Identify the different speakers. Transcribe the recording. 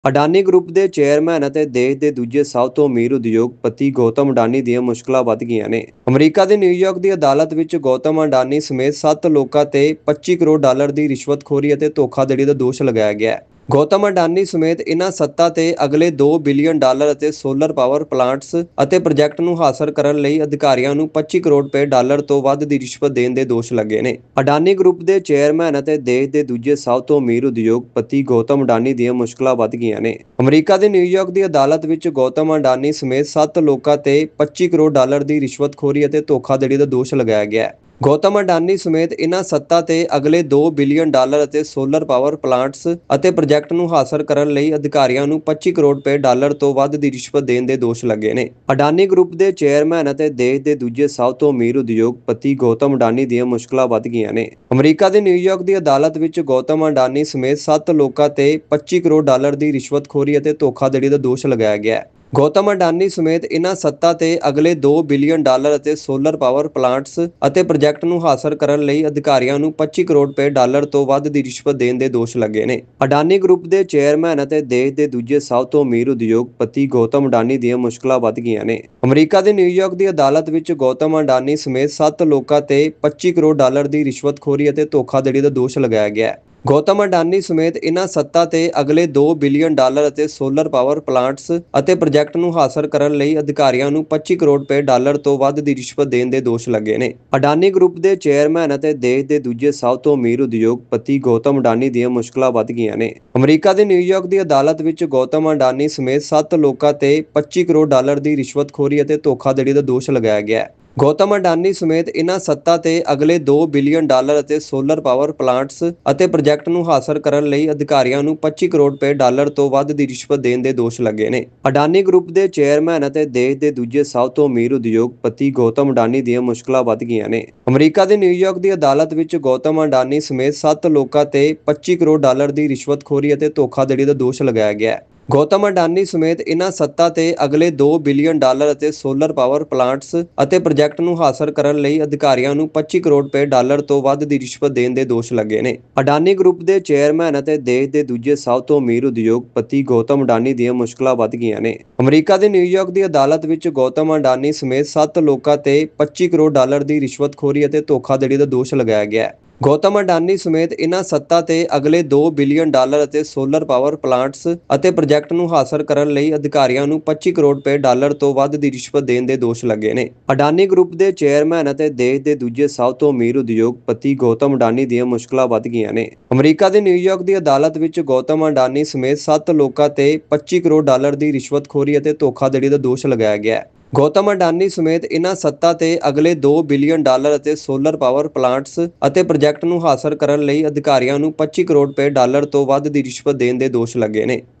Speaker 1: Adani group ਦੇ chairman ਅਤੇ ਦੇਸ਼ ਦੇ ਦੂਜੇ ਸਭ ਤੋਂ ਅਮੀਰ ਉਦਯੋਗਪਤੀ ਗੌਤਮ ਅਡਾਨੀ ਦੀਆਂ ਮੁਸ਼ਕਲਾਂ ਵੱਧ ਗਈਆਂ ਨੇ। ਅਮਰੀਕਾ ਦੇ ਨਿਊਯਾਰਕ ਦੀ ਅਦਾਲਤ ਵਿੱਚ ਗੌਤਮ ਅਡਾਨੀ ਸਮੇਤ 7 ਲੋਕਾਂ ਤੇ 25 ਕਰੋੜ ਡਾਲਰ ਦੀ ਰਿਸ਼ਵਤਖੋਰੀ ਅਤੇ ਧੋਖਾਧੜੀ ਦਾ ਦੋਸ਼ ਲਗਾਇਆ ਗਿਆ ਹੈ। ਗੌਤਮ ਅਡਾਨੀ ਸਮੇਤ ਇਨ੍ਹਾਂ ਸੱਤਾਂ ਤੇ ਅਗਲੇ 2 ਬਿਲੀਅਨ ਡਾਲਰ ਅਤੇ ਸੋਲਰ ਪਾਵਰ ਪਲਾਂਟਸ ਅਤੇ ਪ੍ਰੋਜੈਕਟ ਨੂੰ ਹਾਸਲ ਕਰਨ ਲਈ ਅਧਿਕਾਰੀਆਂ ਨੂੰ 25 ਕਰੋੜ ਰੁਪਏ ਡਾਲਰ ਤੋਂ ਵੱਧ ਦੀ ਰਿਸ਼ਵਤ ਦੇਣ ਦੇ ਦੋਸ਼ ਲੱਗੇ ਨੇ। ਅਡਾਨੀ ਗਰੁੱਪ ਦੇ ਚੇਅਰਮੈਨ ਅਤੇ ਦੇਸ਼ ਦੇ ਦੂਜੇ ਸਭ ਤੋਂ ਅਮੀਰ ਉਦਯੋਗਪਤੀ ਗੌਤਮ ਅਡਾਨੀ ਦੀਆਂ ਮੁਸ਼ਕਲਾਂ ਵੱਧ ਗਈਆਂ ਨੇ। ਅਮਰੀਕਾ ਦੇ ਨਿਊਯਾਰਕ ਦੀ ਅਦਾਲਤ ਵਿੱਚ ਗੌਤਮ ਅਡਾਨੀ ਸਮੇਤ 7 ਲੋਕਾਂ ਤੇ 25 ਕਰੋੜ ਡਾਲਰ ਦੀ ਰਿਸ਼ਵਤਖੋਰੀ ਅਤੇ ਧੋਖਾਧੜੀ ਦਾ ਦੋਸ਼ ਲਗਾਇਆ ਗਿਆ ਹੈ। ਗੌਤਮ ਅਡਾਨੀ ਸਮੇਤ ਇਨ੍ਹਾਂ ਸੱਤਾਂ ਤੇ ਅਗਲੇ 2 ਬਿਲੀਅਨ ਡਾਲਰ ਅਤੇ ਸੋਲਰ ਪਾਵਰ ਪਲਾਂਟਸ ਅਤੇ ਪ੍ਰੋਜੈਕਟ ਨੂੰ ਹਾਸਲ ਕਰਨ ਲਈ ਅਧਿਕਾਰੀਆਂ ਨੂੰ 25 ਕਰੋੜ ਰੁਪਏ ਡਾਲਰ ਤੋਂ ਵੱਧ ਦੀ ਰਿਸ਼ਵਤ ਦੇਣ ਦੇ ਦੋਸ਼ ਲੱਗੇ ਨੇ। ਅਡਾਨੀ ਗਰੁੱਪ ਦੇ ਚੇਅਰਮੈਨ ਅਤੇ ਦੇਸ਼ ਦੇ ਦੂਜੇ ਸਭ ਤੋਂ ਅਮੀਰ ਉਦਯੋਗਪਤੀ ਗੌਤਮ ਅਡਾਨੀ ਦੀਆਂ ਮੁਸ਼ਕਲਾਂ ਵੱਧ ਗਈਆਂ ਨੇ। ਅਮਰੀਕਾ ਦੇ ਨਿਊਯਾਰਕ ਦੀ ਅਦਾਲਤ ਵਿੱਚ ਗੌਤਮ ਅਡਾਨੀ ਸਮੇਤ 7 ਲੋਕਾਂ ਤੇ 25 ਕਰੋੜ ਡਾਲਰ ਦੀ ਰਿਸ਼ਵਤਖੋਰੀ ਅਤੇ ਧੋਖਾਧੜੀ ਦਾ ਦੋਸ਼ ਲਗਾਇਆ ਗਿਆ ਹੈ। ਗੌਤਮ ਅਡਾਨੀ ਸਮੇਤ ਇਨ੍ਹਾਂ ਸੱਤਾਂ ਤੇ ਅਗਲੇ 2 ਬਿਲੀਅਨ ਡਾਲਰ ਅਤੇ ਸੋਲਰ ਪਾਵਰ ਪਲਾਂਟਸ ਅਤੇ ਪ੍ਰੋਜੈਕਟ ਨੂੰ ਹਾਸਲ ਕਰਨ ਲਈ ਅਧਿਕਾਰੀਆਂ ਨੂੰ 25 ਕਰੋੜ ਰੁਪਏ ਡਾਲਰ ਤੋਂ ਵੱਧ ਦੀ ਰਿਸ਼ਵਤ ਦੇਣ ਦੇ ਦੋਸ਼ ਲੱਗੇ ਨੇ। ਅਡਾਨੀ ਗਰੁੱਪ ਦੇ ਚੇਅਰਮੈਨ ਅਤੇ ਦੇਸ਼ ਦੇ ਦੂਜੇ ਸਭ ਤੋਂ ਅਮੀਰ ਉਦਯੋਗਪਤੀ ਗੌਤਮ ਅਡਾਨੀ ਦੀਆਂ ਮੁਸ਼ਕਲਾਂ ਵੱਧ ਗਈਆਂ ਨੇ। ਅਮਰੀਕਾ ਦੇ ਨਿਊਯਾਰਕ ਦੀ ਅਦਾਲਤ ਵਿੱਚ ਗੌਤਮ ਅਡਾਨੀ ਸਮੇਤ 7 ਲੋਕਾਂ ਤੇ 25 ਕਰੋੜ ਡਾਲਰ ਦੀ ਰਿਸ਼ਵਤਖੋਰੀ ਅਤੇ ਧੋਖਾਧੜੀ ਦਾ ਦੋਸ਼ ਲਗਾਇਆ ਗਿਆ ਹੈ। ਗੌਤਮ ਅਡਾਨੀ ਸਮੇਤ ਇਨ੍ਹਾਂ ਸੱਤਾਂ ਤੇ ਅਗਲੇ 2 ਬਿਲੀਅਨ ਡਾਲਰ ਅਤੇ ਸੋਲਰ ਪਾਵਰ ਪਲਾਂਟਸ ਅਤੇ ਪ੍ਰੋਜੈਕਟ ਨੂੰ ਹਾਸਲ ਕਰਨ ਲਈ ਅਧਿਕਾਰੀਆਂ ਨੂੰ 25 ਕਰੋੜ ਰੁਪਏ ਡਾਲਰ ਤੋਂ ਵੱਧ ਦੀ ਰਿਸ਼ਵਤ ਦੇਣ ਦੇ ਦੋਸ਼ ਲੱਗੇ ਨੇ। ਅਡਾਨੀ ਗਰੁੱਪ ਦੇ ਚੇਅਰਮੈਨ ਅਤੇ ਦੇਸ਼ ਦੇ ਦੂਜੇ ਸਭ ਤੋਂ ਅਮੀਰ ਉਦਯੋਗਪਤੀ ਗੌਤਮ ਅਡਾਨੀ ਦੀਆਂ ਮੁਸ਼ਕਲਾਂ ਵੱਧ ਗਈਆਂ ਨੇ। ਅਮਰੀਕਾ ਦੇ ਨਿਊਯਾਰਕ ਦੀ ਅਦਾਲਤ ਵਿੱਚ ਗੌਤਮ ਅਡਾਨੀ ਸਮੇਤ 7 ਲੋਕਾਂ ਤੇ 25 ਕਰੋੜ ਡਾਲਰ ਦੀ ਰਿਸ਼ਵਤਖੋਰੀ ਅਤੇ ਧੋਖਾਧੜੀ ਦਾ ਦੋਸ਼ ਲਗਾਇਆ ਗਿਆ ਹੈ। ਗੌਤਮ ਅਡਾਨੀ ਸਮੇਤ ਇਨ੍ਹਾਂ ਸੱਤਾਂ ਤੇ ਅਗਲੇ 2 ਬਿਲੀਅਨ ਡਾਲਰ ਅਤੇ ਸੋਲਰ ਪਾਵਰ ਪਲਾਂਟਸ ਅਤੇ ਪ੍ਰੋਜੈਕਟ ਨੂੰ ਹਾਸਲ ਕਰਨ ਲਈ ਅਧਿਕਾਰੀਆਂ ਨੂੰ 25 ਕਰੋੜ ਰੁਪਏ ਡਾਲਰ ਤੋਂ ਵੱਧ ਦੀ ਰਿਸ਼ਵਤ ਦੇਣ ਦੇ ਦੋਸ਼ ਲੱਗੇ ਨੇ। ਅਡਾਨੀ ਗਰੁੱਪ ਦੇ ਚੇਅਰਮੈਨ ਅਤੇ ਦੇਸ਼ ਦੇ ਦੂਜੇ ਸਭ ਤੋਂ ਅਮੀਰ ਉਦਯੋਗਪਤੀ ਗੌਤਮ ਅਡਾਨੀ ਦੀਆਂ ਮੁਸ਼ਕਲਾਂ ਵੱਧ ਗਈਆਂ ਨੇ। ਅਮਰੀਕਾ ਦੇ ਨਿਊਯਾਰਕ ਦੀ ਅਦਾਲਤ ਵਿੱਚ ਗੌਤਮ ਅਡਾਨੀ ਸਮੇਤ 7 ਲੋਕਾਂ ਤੇ 25 ਕਰੋੜ ਡਾਲਰ ਦੀ ਰਿਸ਼ਵਤਖੋਰੀ ਅਤੇ ਧੋਖਾਧੜੀ ਦਾ ਦੋਸ਼ ਲਗਾਇਆ ਗਿਆ ਹੈ। ਗੌਤਮ ਅਡਾਨੀ ਸਮੇਤ ਇਨ੍ਹਾਂ ਸੱਤਾਂ ਤੇ ਅਗਲੇ 2 ਬਿਲੀਅਨ ਡਾਲਰ ਅਤੇ ਸੋਲਰ ਪਾਵਰ ਪਲਾਂਟਸ ਅਤੇ ਪ੍ਰੋਜੈਕਟ ਨੂੰ ਹਾਸਲ ਕਰਨ ਲਈ ਅਧਿਕਾਰੀਆਂ ਨੂੰ 25 ਕਰੋੜ ਰੁਪਏ ਡਾਲਰ ਤੋਂ ਵੱਧ ਦੀ ਰਿਸ਼ਵਤ ਦੇਣ ਦੇ ਦੋਸ਼ ਲੱਗੇ ਨੇ। ਅਡਾਨੀ ਗਰੁੱਪ ਦੇ ਚੇਅਰਮੈਨ ਅਤੇ ਦੇਸ਼ ਦੇ ਦੂਜੇ ਸਭ ਤੋਂ ਅਮੀਰ ਉਦਯੋਗਪਤੀ ਗੌਤਮ ਅਡਾਨੀ ਦੀਆਂ ਮੁਸ਼ਕਲਾਂ ਵੱਧ ਗਈਆਂ ਨੇ। ਅਮਰੀਕਾ ਦੇ ਨਿਊਯਾਰਕ ਦੀ ਅਦਾਲਤ ਵਿੱਚ ਗੌਤਮ ਅਡਾਨੀ ਸਮੇਤ 7 ਲੋਕਾਂ ਤੇ 25 ਕਰੋੜ ਡਾਲਰ ਦੀ ਰਿਸ਼ਵਤਖੋਰੀ ਅਤੇ ਧੋਖਾਧੜੀ ਦਾ ਦੋਸ਼ ਲਗਾਇਆ ਗਿਆ ਹੈ। ਗੌਤਮ ਅਡਾਨੀ ਸਮੇਤ ਇਨ੍ਹਾਂ ਸੱਤਾਂ ਤੇ ਅਗਲੇ 2 ਬਿਲੀਅਨ ਡਾਲਰ ਅਤੇ ਸੋਲਰ ਪਾਵਰ ਪਲਾਂਟਸ ਅਤੇ ਪ੍ਰੋਜੈਕਟ ਨੂੰ ਹਾਸਲ ਕਰਨ ਲਈ ਅਧਿਕਾਰੀਆਂ ਨੂੰ 25 ਕਰੋੜ ਰੁਪਏ ਡਾਲਰ ਤੋਂ ਵੱਧ ਦੀ ਰਿਸ਼ਵਤ ਦੇਣ ਦੇ ਦੋਸ਼ ਲੱਗੇ ਨੇ। ਅਡਾਨੀ ਗਰੁੱਪ ਦੇ ਚੇਅਰਮੈਨ ਅਤੇ ਦੇਸ਼ ਦੇ ਦੂਜੇ ਸਭ ਤੋਂ ਅਮੀਰ ਉਦਯੋਗਪਤੀ ਗੌਤਮ ਅਡਾਨੀ ਦੀਆਂ ਮੁਸ਼ਕਲਾਂ ਵੱਧ ਗਈਆਂ ਨੇ। ਅਮਰੀਕਾ ਦੇ ਨਿਊਯਾਰਕ ਦੀ ਅਦਾਲਤ ਵਿੱਚ ਗੌਤਮ ਅਡਾਨੀ ਸਮੇਤ 7 ਲੋਕਾਂ ਤੇ 25 ਕਰੋੜ ਡਾਲਰ ਦੀ ਰਿਸ਼ਵਤਖੋਰੀ ਅਤੇ ਧੋਖਾਧੜੀ ਦਾ ਦੋਸ਼ ਲਗਾਇਆ ਗਿਆ ਹੈ। ਗੌਤਮ ਅਡਾਨੀ ਸਮੇਤ ਇਨ੍ਹਾਂ ਸੱਤਾਂ ਤੇ ਅਗਲੇ 2 ਬਿਲੀਅਨ ਡਾਲਰ ਅਤੇ ਸੋਲਰ ਪਾਵਰ ਪਲਾਂਟਸ ਅਤੇ ਪ੍ਰੋਜੈਕਟ ਨੂੰ ਹਾਸਲ ਕਰਨ ਲਈ ਅਧਿਕਾਰੀਆਂ ਨੂੰ 25 ਕਰੋੜ ਰੁਪਏ ਡਾਲਰ ਤੋਂ ਵੱਧ ਦੀ ਰਿਸ਼ਵਤ ਦੇਣ ਦੇ ਦੋਸ਼ ਲੱਗੇ ਨੇ।